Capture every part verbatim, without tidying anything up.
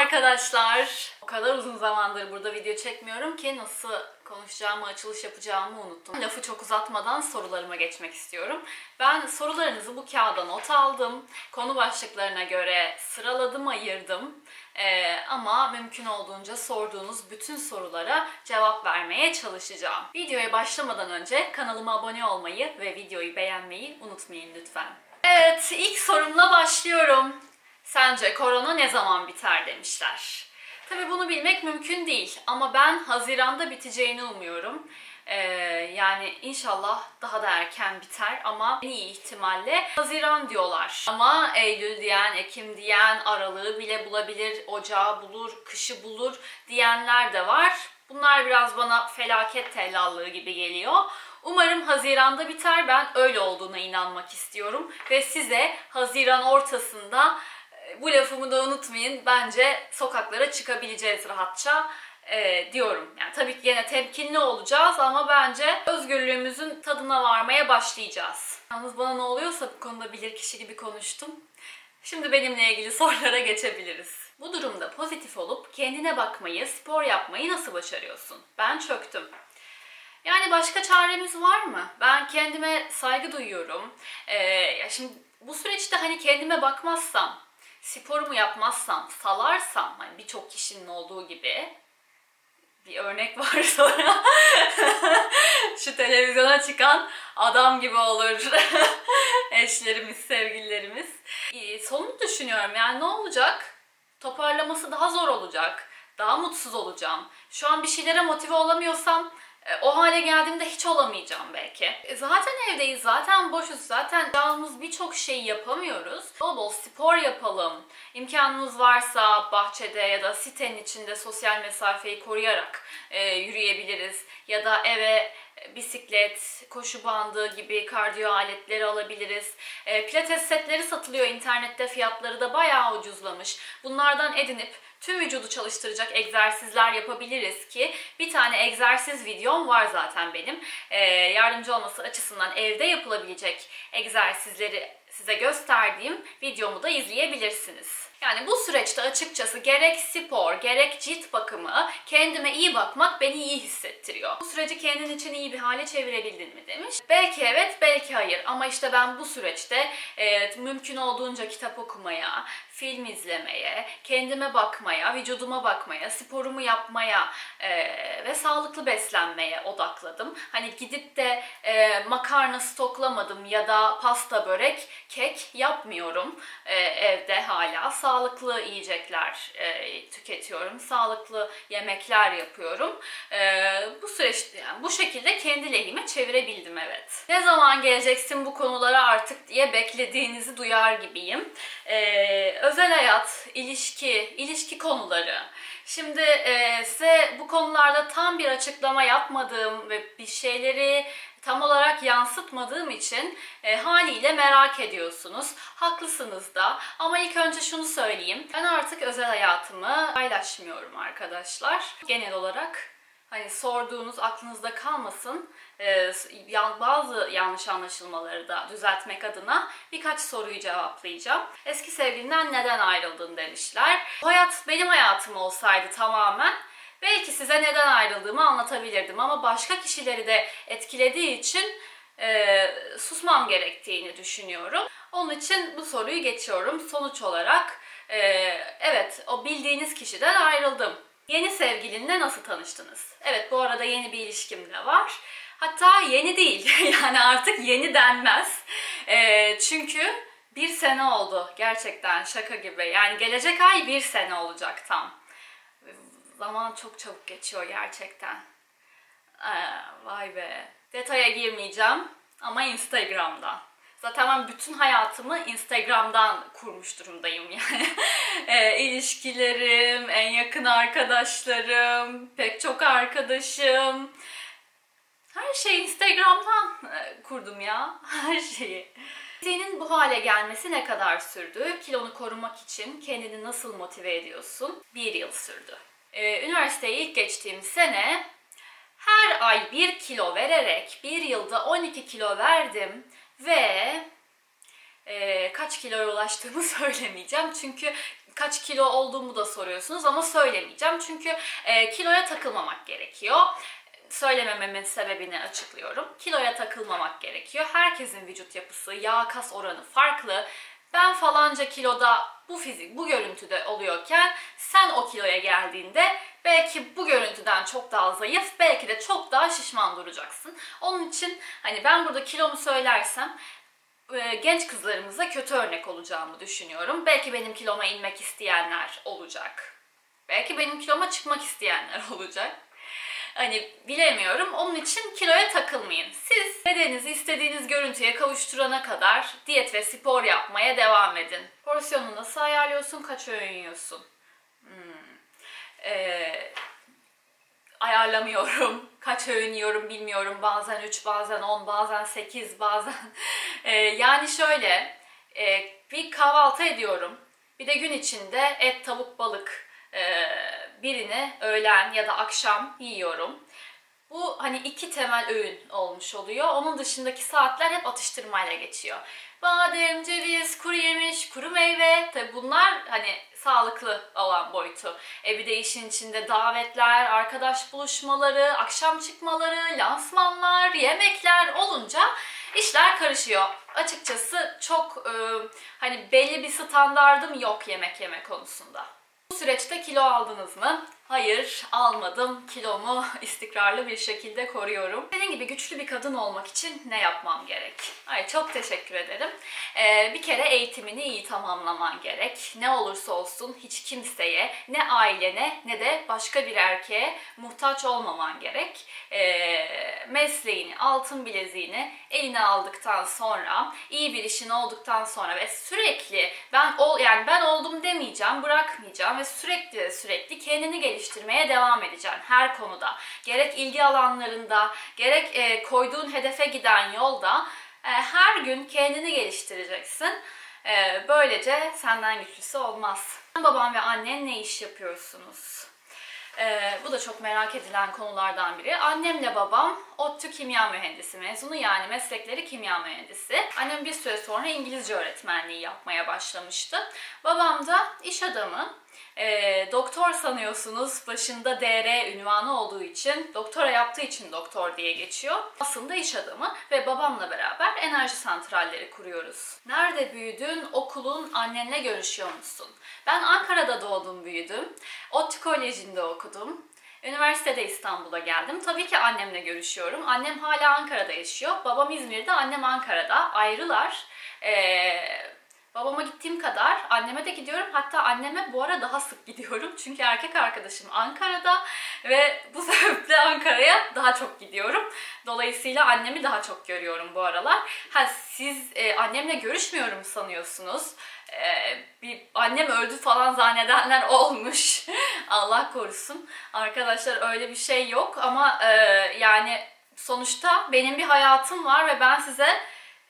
arkadaşlar. O kadar uzun zamandır burada video çekmiyorum ki nasıl konuşacağımı, açılış yapacağımı unuttum. Lafı çok uzatmadan sorularıma geçmek istiyorum. Ben sorularınızı bu kağıda not aldım. Konu başlıklarına göre sıraladım, ayırdım. Ee, ama mümkün olduğunca sorduğunuz bütün sorulara cevap vermeye çalışacağım. Videoya başlamadan önce kanalıma abone olmayı ve videoyu beğenmeyi unutmayın lütfen. Evet, ilk sorumla başlıyorum. Sence korona ne zaman biter demişler. Tabii bunu bilmek mümkün değil ama ben Haziran'da biteceğini umuyorum. Ee, yani inşallah daha da erken biter ama en iyi ihtimalle Haziran diyorlar. Ama Eylül diyen, Ekim diyen, Aralığı bile bulabilir, Ocağı bulur, kışı bulur diyenler de var. Bunlar biraz bana felaket tellallığı gibi geliyor. Umarım Haziran'da biter. Ben öyle olduğuna inanmak istiyorum. Ve size Haziran ortasında, bu lafımı da unutmayın, bence sokaklara çıkabileceğiz rahatça e, diyorum. Yani tabii ki yine temkinli olacağız ama bence özgürlüğümüzün tadına varmaya başlayacağız. Yalnız bana ne oluyorsa bu konuda bilirkişi gibi konuştum. Şimdi benimle ilgili sorulara geçebiliriz. Bu durumda pozitif olup kendine bakmayı, spor yapmayı nasıl başarıyorsun? Ben çöktüm. Yani başka çaremiz var mı? Ben kendime saygı duyuyorum. Ee, ya şimdi bu süreçte hani kendime bakmazsam, sporumu yapmazsam, salarsam, hani birçok kişinin olduğu gibi, bir örnek var sonra şu televizyona çıkan adam gibi olur eşlerimiz, sevgililerimiz. Ee, sonunu düşünüyorum, yani ne olacak? Toparlaması daha zor olacak, daha mutsuz olacağım. Şu an bir şeylere motive olamıyorsam o hale geldiğimde hiç olamayacağım belki. Zaten evdeyiz, zaten boşuz, zaten yapacağımız birçok şeyi yapamıyoruz. Bol bol spor yapalım. İmkanımız varsa bahçede ya da sitenin içinde sosyal mesafeyi koruyarak e, yürüyebiliriz. Ya da eve bisiklet, koşu bandı gibi kardiyo aletleri alabiliriz. E, pilates setleri satılıyor internette, fiyatları da bayağı ucuzlamış. Bunlardan edinip tüm vücudu çalıştıracak egzersizler yapabiliriz ki bir tane egzersiz videom var zaten benim. Ee, yardımcı olması açısından evde yapılabilecek egzersizleri size gösterdiğim videomu da izleyebilirsiniz. Yani bu süreçte açıkçası gerek spor, gerek cilt bakımı, kendime iyi bakmak beni iyi hissettiriyor. Bu süreci kendin için iyi bir hale çevirebildin mi demiş. Belki evet, belki hayır ama işte ben bu süreçte e, mümkün olduğunca kitap okumaya, film izlemeye, kendime bakmaya, vücuduma bakmaya, sporumu yapmaya e, ve sağlıklı beslenmeye odakladım. Hani gidip de e, makarna stoklamadım ya da pasta, börek, kek yapmıyorum e, evde hala. Sağlıklı yiyecekler e, tüketiyorum, sağlıklı yemekler yapıyorum. E, bu süreçte yani bu şekilde kendi lehime çevirebildim, evet. Ne zaman geleceksin bu konulara artık diye beklediğinizi duyar gibiyim. E, özel hayat, ilişki, ilişki konuları. Şimdi e, size bu konularda tam bir açıklama yapmadığım ve bir şeyleri tam olarak yansıtmadığım için e, haliyle merak ediyorsunuz. Haklısınız da. Ama ilk önce şunu söyleyeyim. Ben artık özel hayatımı paylaşmıyorum arkadaşlar. Genel olarak hani sorduğunuz aklınızda kalmasın. E, bazı yanlış anlaşılmaları da düzeltmek adına birkaç soruyu cevaplayacağım. Eski sevgilinden neden ayrıldın demişler. Bu hayat benim hayatım olsaydı tamamen, belki size neden ayrıldığımı anlatabilirdim ama başka kişileri de etkilediği için e, susmam gerektiğini düşünüyorum. Onun için bu soruyu geçiyorum. Sonuç olarak e, evet, o bildiğiniz kişiden ayrıldım. Yeni sevgilinle nasıl tanıştınız? Evet, bu arada yeni bir ilişkim de var. Hatta yeni değil, yani artık yeni denmez. E, çünkü bir sene oldu gerçekten, şaka gibi. Yani gelecek ay bir sene olacak tam. Zaman çok çabuk geçiyor gerçekten. Ee, vay be. Detaya girmeyeceğim ama Instagram'dan. Zaten ben bütün hayatımı Instagram'dan kurmuş durumdayım yani. e, ilişkilerim, en yakın arkadaşlarım, pek çok arkadaşım. Her şeyi Instagram'dan e, kurdum ya. Her şeyi. Senin bu hale gelmesi ne kadar sürdü? Kilonu korumak için kendini nasıl motive ediyorsun? Bir yıl sürdü. Ee, üniversiteye ilk geçtiğim sene her ay bir kilo vererek bir yılda on iki kilo verdim ve e, kaç kiloya ulaştığımı söylemeyeceğim. Çünkü kaç kilo olduğumu da soruyorsunuz ama söylemeyeceğim. Çünkü e, kiloya takılmamak gerekiyor. Söylemememin sebebini açıklıyorum. Kiloya takılmamak gerekiyor. Herkesin vücut yapısı, yağ kas oranı farklı. Ben falanca kiloda bu fizik, bu görüntüde oluyorken sen o kiloya geldiğinde belki bu görüntüden çok daha zayıf, belki de çok daha şişman duracaksın. Onun için hani ben burada kilomu söylersem genç kızlarımıza kötü örnek olacağımı düşünüyorum. Belki benim kiloma inmek isteyenler olacak. Belki benim kiloma çıkmak isteyenler olacak. Hani bilemiyorum. Onun için kiloya takılmayın. Siz bedeninizi istediğiniz görüntüye kavuşturana kadar diyet ve spor yapmaya devam edin. Porsiyonunu nasıl ayarlıyorsun? Kaç öğün yiyorsun? Hmm. Ee, ayarlamıyorum. Kaç öğün yiyorum bilmiyorum. Bazen üç, bazen on, bazen sekiz, bazen... ee, yani şöyle, e, bir kahvaltı ediyorum. Bir de gün içinde et, tavuk, balık e, birini öğlen ya da akşam yiyorum. Bu hani iki temel öğün olmuş oluyor. Onun dışındaki saatler hep atıştırmayla geçiyor. Badem, ceviz, kuru yemiş, kuru meyve. Tabi bunlar hani sağlıklı olan boyutu. E bir de işin içinde davetler, arkadaş buluşmaları, akşam çıkmaları, lansmanlar, yemekler olunca işler karışıyor. Açıkçası çok e, hani belli bir standardım yok yemek yeme konusunda. Bu süreçte kilo aldınız mı? Hayır, almadım. Kilomu istikrarlı bir şekilde koruyorum. Senin gibi güçlü bir kadın olmak için ne yapmam gerek? Ay çok teşekkür ederim. Ee, bir kere eğitimini iyi tamamlaman gerek. Ne olursa olsun hiç kimseye, ne ailene ne de başka bir erkeğe muhtaç olmaman gerek. Ee, mesleğini, altın bileziğini eline aldıktan sonra, iyi bir işin olduktan sonra ve sürekli ben ol yani ben oldum demeyeceğim, bırakmayacağım ve sürekli sürekli kendini geliştirmeye geliştirmeye devam edeceksin her konuda. Gerek ilgi alanlarında, gerek e, koyduğun hedefe giden yolda e, her gün kendini geliştireceksin. E, böylece senden güçlüsü olmaz. Baban ve annen ne iş yapıyorsunuz? Ee, bu da çok merak edilen konulardan biri. Annemle babam ODTÜ kimya mühendisi mezunu, yani meslekleri kimya mühendisi. Annem bir süre sonra İngilizce öğretmenliği yapmaya başlamıştı. Babam da iş adamı. E, doktor sanıyorsunuz, başında D R ünvanı olduğu için, doktora yaptığı için doktor diye geçiyor. Aslında iş adamı ve babamla beraber enerji santralleri kuruyoruz. Nerede büyüdün? Okulun, annenle görüşüyor musun? Ben Ankara'da doğdum, büyüdüm. ODTÜ Koleji'nde okudum. Üniversitede İstanbul'a geldim. Tabii ki annemle görüşüyorum. Annem hala Ankara'da yaşıyor. Babam İzmir'de, annem Ankara'da. Ayrılar. Eee... Babama gittiğim kadar anneme de gidiyorum. Hatta anneme bu ara daha sık gidiyorum. Çünkü erkek arkadaşım Ankara'da ve bu sebeple Ankara'ya daha çok gidiyorum. Dolayısıyla annemi daha çok görüyorum bu aralar. Ha, siz e, annemle görüşmüyorum sanıyorsunuz. E, bir annem öldü falan zannedenler olmuş. Allah korusun. Arkadaşlar öyle bir şey yok ama e, yani sonuçta benim bir hayatım var ve ben size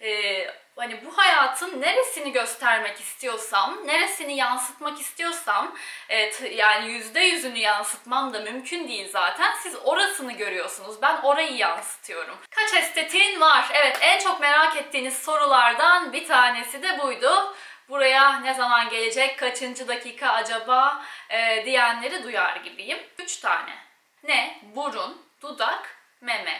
e, hani bu hayatın neresini göstermek istiyorsam, neresini yansıtmak istiyorsam, evet, yani yüzde yüzünü yansıtmam da mümkün değil zaten. Siz orasını görüyorsunuz. Ben orayı yansıtıyorum. Kaç estetiğin var? Evet, en çok merak ettiğiniz sorulardan bir tanesi de buydu. Buraya ne zaman gelecek, kaçıncı dakika acaba e, diyenleri duyar gibiyim. Üç tane. Ne? Burun, dudak, meme.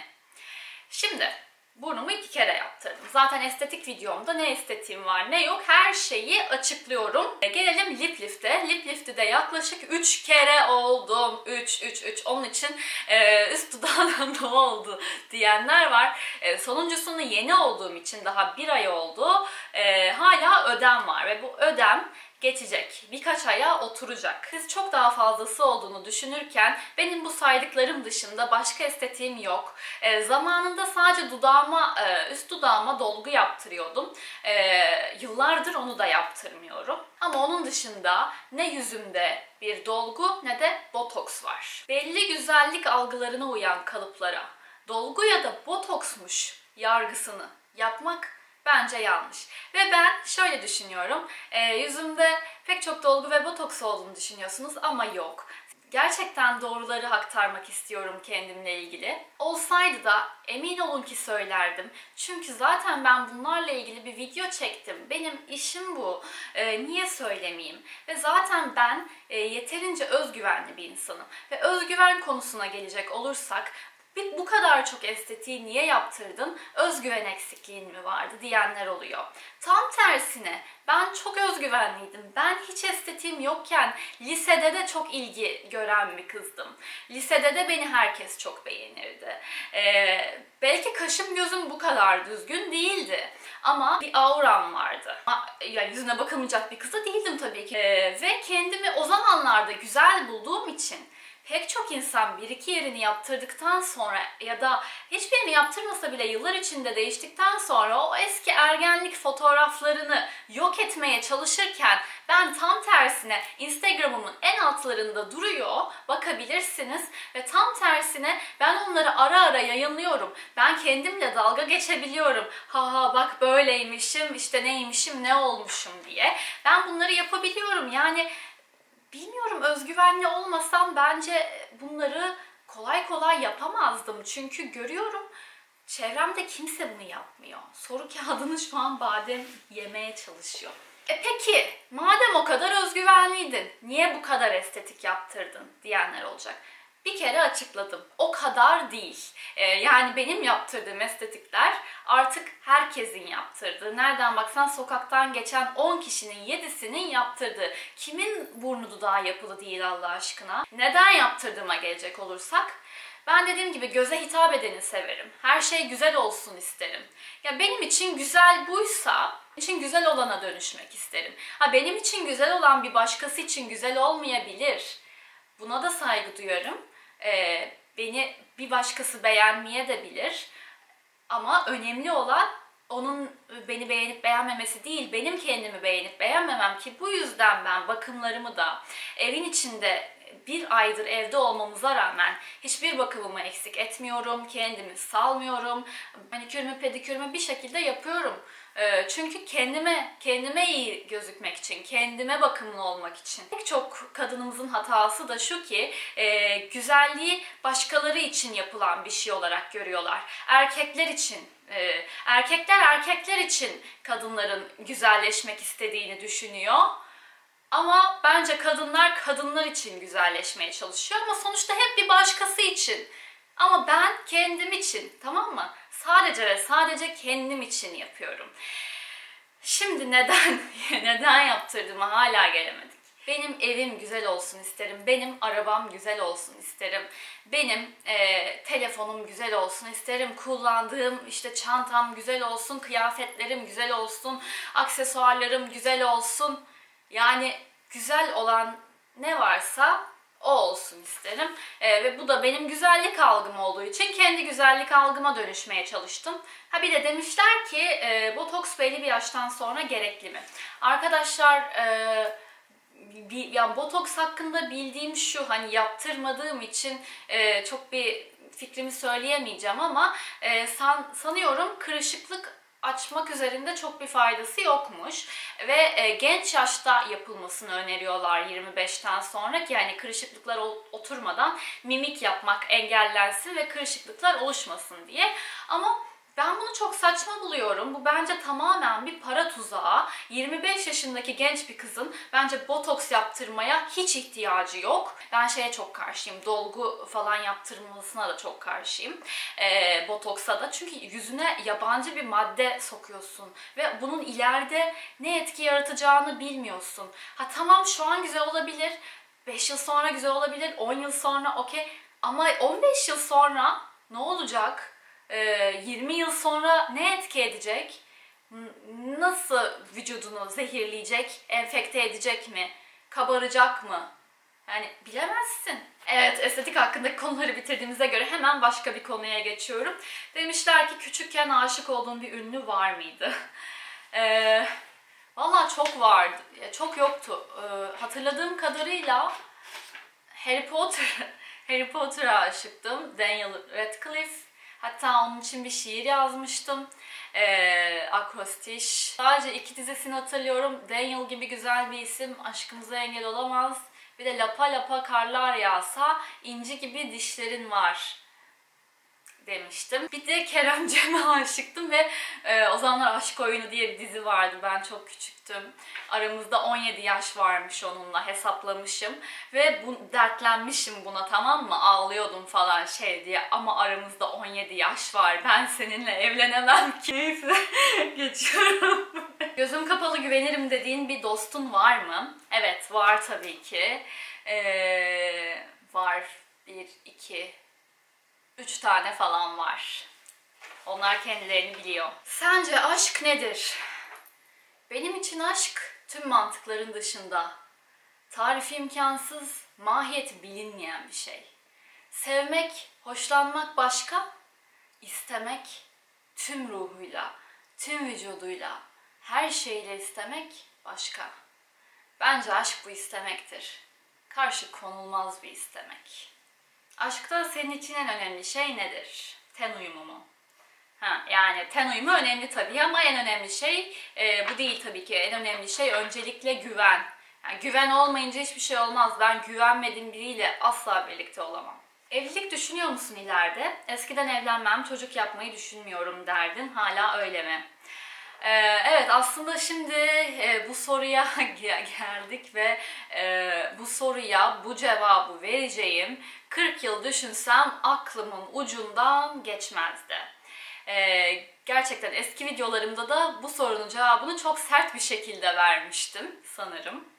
Şimdi burnumu iki kere yaptırdım. Zaten estetik videomda ne estetiğim var ne yok her şeyi açıklıyorum. E, gelelim lip lift'e. Lip lift'te de yaklaşık üç kere oldum. üç, üç, üç. Onun için e, üst dudağına ne oldu diyenler var. E, sonuncusunu yeni olduğum için daha bir ay oldu. E, hala ödem var ve bu ödem geçecek. Birkaç aya oturacak. Siz çok daha fazlası olduğunu düşünürken benim bu saydıklarım dışında başka estetiğim yok. E, zamanında sadece dudağıma, e, üst dudağıma dolgu yaptırıyordum. E, yıllardır onu da yaptırmıyorum. Ama onun dışında ne yüzümde bir dolgu ne de botoks var. Belli güzellik algılarına uyan kalıplara dolgu ya da botoksmuş yargısını yapmak bence yanlış. Ve ben şöyle düşünüyorum. E, yüzümde pek çok dolgu ve botoks olduğunu düşünüyorsunuz ama yok. Gerçekten doğruları aktarmak istiyorum kendimle ilgili. Olsaydı da emin olun ki söylerdim. Çünkü zaten ben bunlarla ilgili bir video çektim. Benim işim bu. Ee, niye söylemeyeyim? Ve zaten ben e, yeterince özgüvenli bir insanım. Ve özgüven konusuna gelecek olursak, bu kadar çok estetiği niye yaptırdın, özgüven eksikliğin mi vardı diyenler oluyor. Tam tersine ben çok özgüvenliydim. Ben hiç estetiğim yokken lisede de çok ilgi gören bir kızdım. Lisede de beni herkes çok beğenirdi. Ee, belki kaşım gözüm bu kadar düzgün değildi. Ama bir auram vardı. Yani yüzüne bakılmayacak bir kız da değildim tabii ki. Ee, ve kendimi o zamanlarda güzel bulduğum için pek çok insan bir iki yerini yaptırdıktan sonra ya da hiçbirini yaptırmasa bile yıllar içinde değiştikten sonra o eski ergenlik fotoğraflarını yok etmeye çalışırken ben tam tersine Instagram'ımın en altlarında duruyor, bakabilirsiniz ve tam tersine ben onları ara ara yayınlıyorum. Ben kendimle dalga geçebiliyorum. Ha ha bak böyleymişim, işte neymişim, ne olmuşum diye. Ben bunları yapabiliyorum. Yani bilmiyorum, özgüvenli olmasam bence bunları kolay kolay yapamazdım. Çünkü görüyorum çevremde kimse bunu yapmıyor. Soru kağıdını şu an badem yemeye çalışıyor. E peki madem o kadar özgüvenliydin, niye bu kadar estetik yaptırdın diyenler olacak. Bir kere açıkladım. O kadar değil. Ee, yani benim yaptırdığım estetikler artık herkesin yaptırdığı. Nereden baksan sokaktan geçen on kişinin yedisinin yaptırdığı. Kimin burnu dudağı yapılı değil Allah aşkına? Neden yaptırdığıma gelecek olursak, ben dediğim gibi göze hitap edeni severim. Her şey güzel olsun isterim. Ya benim için güzel buysa, için güzel olana dönüşmek isterim. Ha benim için güzel olan bir başkası için güzel olmayabilir. Buna da saygı duyarım. Ee, beni bir başkası beğenmeye de bilir. Ama önemli olan onun beni beğenip beğenmemesi değil, benim kendimi beğenip beğenmemem ki bu yüzden ben bakımlarımı da evin içinde bir aydır evde olmamıza rağmen hiçbir bakımımı eksik etmiyorum, kendimi salmıyorum, manikürümü pedikürümü bir şekilde yapıyorum. Çünkü kendime, kendime iyi gözükmek için, kendime bakımlı olmak için. Pek çok kadınımızın hatası da şu ki, e, güzelliği başkaları için yapılan bir şey olarak görüyorlar. Erkekler için, e, erkekler erkekler için kadınların güzelleşmek istediğini düşünüyor. Ama bence kadınlar kadınlar için güzelleşmeye çalışıyor ama sonuçta hep bir başkası için. Ama ben kendim için, tamam mı? Sadece ve sadece kendim için yapıyorum. Şimdi neden neden yaptırdığıma hala gelemedik. Benim evim güzel olsun isterim. Benim arabam güzel olsun isterim. Benim e, telefonum güzel olsun isterim. Kullandığım işte çantam güzel olsun, kıyafetlerim güzel olsun, aksesuarlarım güzel olsun. Yani güzel olan ne varsa o olsun isterim. Ee, ve bu da benim güzellik algım olduğu için kendi güzellik algıma dönüşmeye çalıştım. Ha bir de demişler ki e, botoks belli bir yaştan sonra gerekli mi? Arkadaşlar e, bir, yani botoks hakkında bildiğim şu, hani yaptırmadığım için e, çok bir fikrimi söyleyemeyeceğim ama e, san, sanıyorum kırışıklık açmak üzerinde çok bir faydası yokmuş ve e, genç yaşta yapılmasını öneriyorlar yirmi beşten sonra ki yani kırışıklıklar oturmadan mimik yapmak engellensin ve kırışıklıklar oluşmasın diye. Ama ben bunu çok saçma buluyorum. Bu bence tamamen bir para tuzağı. yirmi beş yaşındaki genç bir kızın bence botoks yaptırmaya hiç ihtiyacı yok. Ben şeye çok karşıyım. Dolgu falan yaptırılmasına da çok karşıyım. Ee, botoksa da. Çünkü yüzüne yabancı bir madde sokuyorsun. Ve bunun ileride ne etki yaratacağını bilmiyorsun. Ha tamam, şu an güzel olabilir. beş yıl sonra güzel olabilir. on yıl sonra okey. Ama on beş yıl sonra ne olacak? yirmi yıl sonra ne etki edecek? Nasıl vücudunu zehirleyecek, enfekte edecek mi? Kabaracak mı? Yani bilemezsin. Evet, estetik hakkındaki konuları bitirdiğimize göre hemen başka bir konuya geçiyorum. Demişler ki küçükken aşık olduğun bir ünlü var mıydı? Ee, Valla çok vardı. Çok yoktu. Ee, hatırladığım kadarıyla Harry Potter, Harry Potter'a aşıktım. Daniel Radcliffe. Hatta onun için bir şiir yazmıştım. Ee, akrostiş. Sadece iki dizesini hatırlıyorum. Daniel gibi güzel bir isim aşkımıza engel olamaz. Bir de lapa lapa karlar yağsa inci gibi dişlerin var demiştim. Bir de Kerem Cem'e aşıktım ve e, o zamanlar Aşk Oyunu diye bir dizi vardı. Ben çok küçüktüm. Aramızda on yedi yaş varmış onunla, hesaplamışım. Ve bu, dertlenmişim buna, tamam mı? Ağlıyordum falan şey diye, ama aramızda on yedi yaş var. Ben seninle evlenemem ki. Neyse geçiyorum. Gözüm kapalı güvenirim dediğin bir dostun var mı? Evet, var tabii ki. Ee, var. Bir, iki... Üç tane falan var. Onlar kendilerini biliyor. Sence aşk nedir? Benim için aşk tüm mantıkların dışında. Tarifi imkansız, mahiyeti bilinmeyen bir şey. Sevmek, hoşlanmak başka, istemek tüm ruhuyla, tüm vücuduyla, her şeyle istemek başka. Bence aşk bu istemektir. Karşı konulmaz bir istemek. Aşkta senin için en önemli şey nedir? Ten uyumu mu? Ha, yani ten uyumu önemli tabii ama en önemli şey e, bu değil tabii ki. En önemli şey öncelikle güven. Yani güven olmayınca hiçbir şey olmaz. Ben güvenmediğim biriyle asla birlikte olamam. Evlilik düşünüyor musun ileride? Eskiden evlenmem, çocuk yapmayı düşünmüyorum derdin. Hala öyle mi? Ee, evet, aslında şimdi e, bu soruya geldik ve e, bu soruya bu cevabı vereceğim kırk yıl düşünsem aklımın ucundan geçmezdi. Ee, gerçekten eski videolarımda da bu sorunun cevabını çok sert bir şekilde vermiştim sanırım.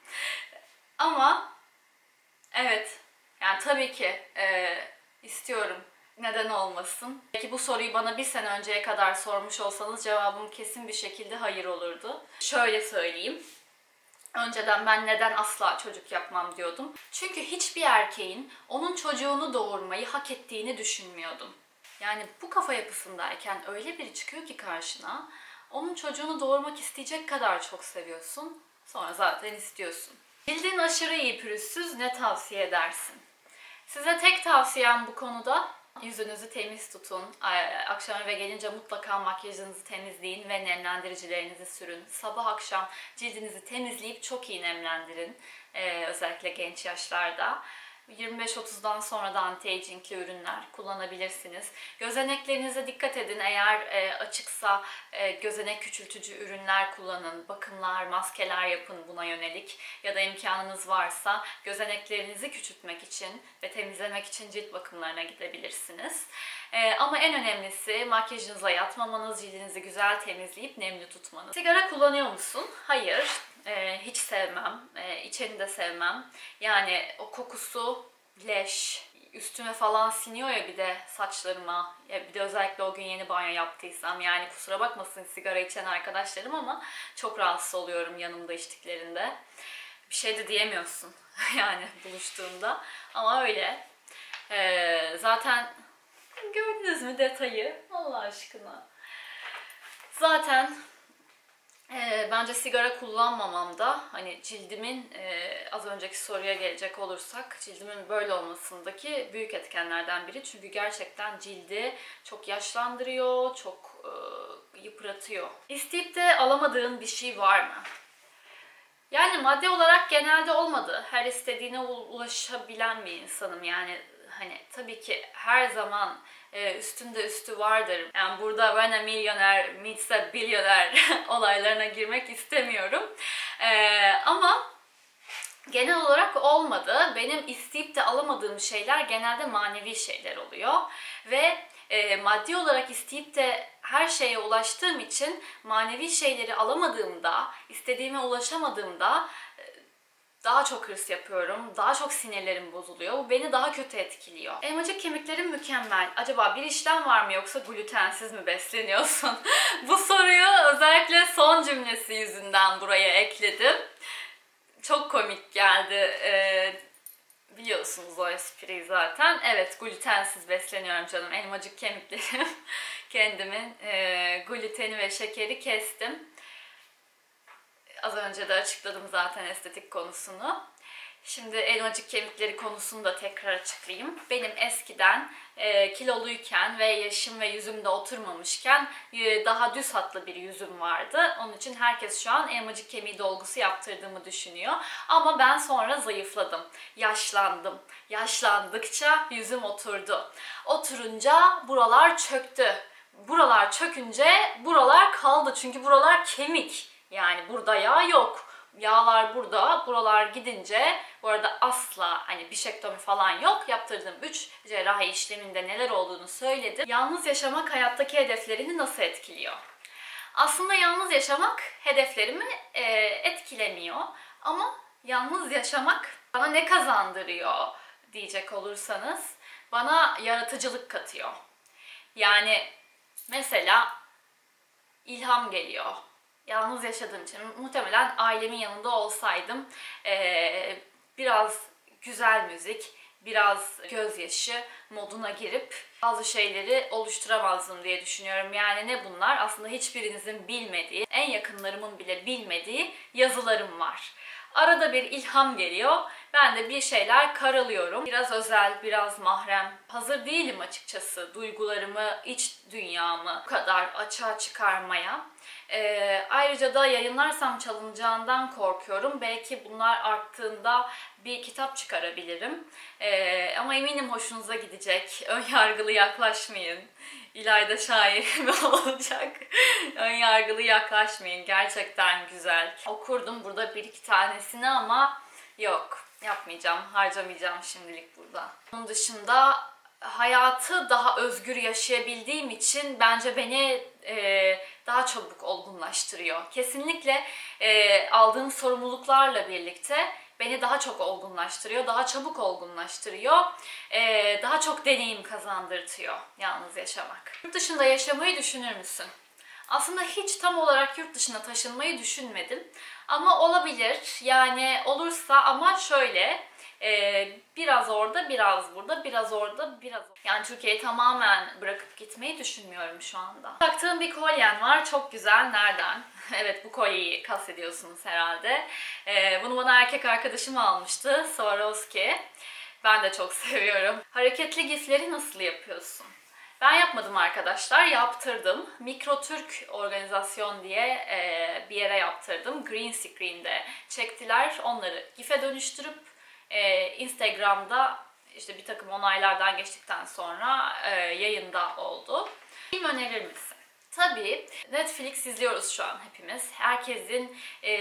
Ama evet, yani tabii ki e, istiyorum. Neden olmasın? Belki bu soruyu bana bir sene önceye kadar sormuş olsanız cevabım kesin bir şekilde hayır olurdu. Şöyle söyleyeyim. Önceden ben neden asla çocuk yapmam diyordum. Çünkü hiçbir erkeğin onun çocuğunu doğurmayı hak ettiğini düşünmüyordum. Yani bu kafa yapısındayken öyle biri çıkıyor ki karşına, onun çocuğunu doğurmak isteyecek kadar çok seviyorsun. Sonra zaten istiyorsun. Cildin aşırı iyi pürüzsüz, ne tavsiye edersin? Size tek tavsiyem bu konuda, yüzünüzü temiz tutun. Akşam eve gelince mutlaka makyajınızı temizleyin ve nemlendiricilerinizi sürün. Sabah akşam cildinizi temizleyip çok iyi nemlendirin. Ee, özellikle genç yaşlarda. yirmi beş otuzdan sonra da anti-aging'li ürünler kullanabilirsiniz. Gözeneklerinize dikkat edin. Eğer e, açıksa e, gözenek küçültücü ürünler kullanın. Bakımlar, maskeler yapın buna yönelik. Ya da imkanınız varsa gözeneklerinizi küçültmek için ve temizlemek için cilt bakımlarına gidebilirsiniz. E, ama en önemlisi makyajınıza yatmamanız, cildinizi güzel temizleyip nemli tutmanız. Sigara kullanıyor musun? Hayır. Ee, hiç sevmem. Ee, içeni de sevmem. Yani o kokusu leş. Üstüme falan siniyor ya bir de saçlarıma. Ya bir de özellikle o gün yeni banyo yaptıysam. Yani kusura bakmasın sigara içen arkadaşlarım ama çok rahatsız oluyorum yanımda içtiklerinde. Bir şey de diyemiyorsun yani buluştuğunda. Ama öyle. Ee, zaten gördünüz mü detayı? Allah aşkına. Zaten E, bence sigara kullanmamamda hani cildimin e, az önceki soruya gelecek olursak cildimin böyle olmasındaki büyük etkenlerden biri. Çünkü gerçekten cildi çok yaşlandırıyor, çok e, yıpratıyor. İsteyip de alamadığın bir şey var mı? Yani madde olarak genelde olmadı. Her istediğine ulaşabilen bir insanım. Yani hani tabii ki her zaman e, üstünde üstü vardır. Yani burada when a millionaire meets a billionaire olaylarına girmek istemiyorum. E, ama genel olarak olmadı. Benim isteyip de alamadığım şeyler genelde manevi şeyler oluyor. Ve e, maddi olarak isteyip de her şeye ulaştığım için manevi şeyleri alamadığımda, istediğime ulaşamadığımda daha çok hırs yapıyorum, daha çok sinirlerim bozuluyor. Bu beni daha kötü etkiliyor. Elmacık kemiklerim mükemmel. Acaba bir işlem var mı yoksa glutensiz mi besleniyorsun? Bu soruyu özellikle son cümlesi yüzünden buraya ekledim. Çok komik geldi. Ee, biliyorsunuz o espriyi zaten. Evet, glutensiz besleniyorum canım. Elmacık kemiklerim. Kendimin e, gluteni ve şekeri kestim. Az önce de açıkladım zaten estetik konusunu. Şimdi elmacık kemikleri konusunu da tekrar açıklayayım. Benim eskiden e, kiloluyken ve yaşım ve yüzüm de oturmamışken e, daha düz hatlı bir yüzüm vardı. Onun için herkes şu an elmacık kemiği dolgusu yaptırdığımı düşünüyor. Ama ben sonra zayıfladım, yaşlandım. Yaşlandıkça yüzüm oturdu. Oturunca buralar çöktü. Buralar çökünce buralar kaldı. Çünkü buralar kemik. Yani burada yağ yok. Yağlar burada, buralar gidince, bu arada asla hani bişektomi falan yok. Yaptırdığım üç cerrahi işleminde neler olduğunu söyledim. Yalnız yaşamak hayattaki hedeflerini nasıl etkiliyor? Aslında yalnız yaşamak hedeflerimi e, etkilemiyor. Ama yalnız yaşamak bana ne kazandırıyor diyecek olursanız, bana yaratıcılık katıyor. Yani mesela ilham geliyor. Yalnız yaşadığım için muhtemelen ailemin yanında olsaydım ee, biraz güzel müzik, biraz gözyaşı moduna girip bazı şeyleri oluşturamazdım diye düşünüyorum. Yani ne bunlar? Aslında hiçbirinizin bilmediği, en yakınlarımın bile bilmediği yazılarım var. Arada bir ilham geliyor. Ben de bir şeyler karalıyorum. Biraz özel, biraz mahrem. Hazır değilim açıkçası duygularımı, iç dünyamı bu kadar açığa çıkarmaya. Ee, ayrıca da yayınlarsam çalınacağından korkuyorum. Belki bunlar arttığında bir kitap çıkarabilirim. Ee, ama eminim hoşunuza gidecek. Önyargılı yaklaşmayın. İlayda şair mi olacak? Önyargılı yaklaşmayın. Gerçekten güzel. Okurdum burada bir iki tanesini ama yok. Yapmayacağım, harcamayacağım şimdilik burada. Onun dışında hayatı daha özgür yaşayabildiğim için bence beni e, daha çabuk olgunlaştırıyor. Kesinlikle e, aldığım sorumluluklarla birlikte beni daha çok olgunlaştırıyor, daha çabuk olgunlaştırıyor, e, daha çok deneyim kazandırtıyor yalnız yaşamak. Yurt dışında yaşamayı düşünür müsün? Aslında hiç tam olarak yurt dışına taşınmayı düşünmedim. Ama olabilir. Yani olursa ama şöyle, e, biraz orada, biraz burada, biraz orada, biraz orada. Yani Türkiye'yi tamamen bırakıp gitmeyi düşünmüyorum şu anda. Taktığım bir kolyen var. Çok güzel. Nereden? Evet, bu kolyeyi kastediyorsunuz herhalde. E, bunu bana erkek arkadaşım almıştı. Swarovski. Ben de çok seviyorum. Hareketli gifleri nasıl yapıyorsun? Ben yapmadım arkadaşlar, yaptırdım. Mikrotürk organizasyon diye e, bir yere yaptırdım. Green Screen'de çektiler. Onları GIF'e dönüştürüp e, Instagram'da işte bir takım onaylardan geçtikten sonra e, yayında oldu. Film önerir misin? Tabii Netflix izliyoruz şu an hepimiz. Herkesin e,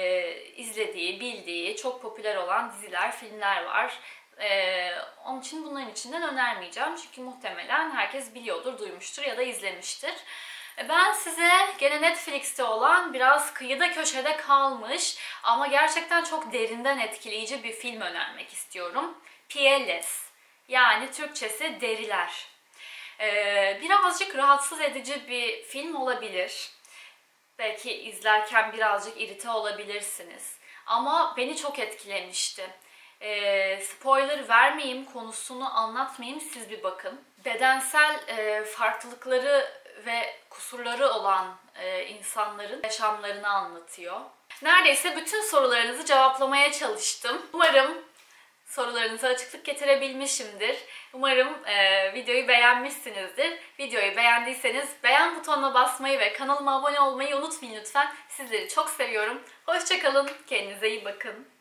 izlediği, bildiği, çok popüler olan diziler, filmler var. Ee, onun için bunların içinden önermeyeceğim. Çünkü muhtemelen herkes biliyordur, duymuştur ya da izlemiştir. Ben size gene Netflix'te olan biraz kıyıda köşede kalmış ama gerçekten çok derinden etkileyici bir film önermek istiyorum. Pieles, yani Türkçesi Deriler. Ee, birazcık rahatsız edici bir film olabilir. Belki izlerken birazcık irite olabilirsiniz. Ama beni çok etkilemişti. E, spoiler vermeyeyim, konusunu anlatmayayım, siz bir bakın. Bedensel e, farklılıkları ve kusurları olan e, insanların yaşamlarını anlatıyor. Neredeyse bütün sorularınızı cevaplamaya çalıştım. Umarım sorularınıza açıklık getirebilmişimdir. Umarım e, videoyu beğenmişsinizdir. Videoyu beğendiyseniz beğen butonuna basmayı ve kanalıma abone olmayı unutmayın lütfen. Sizleri çok seviyorum. Hoşça kalın, kendinize iyi bakın.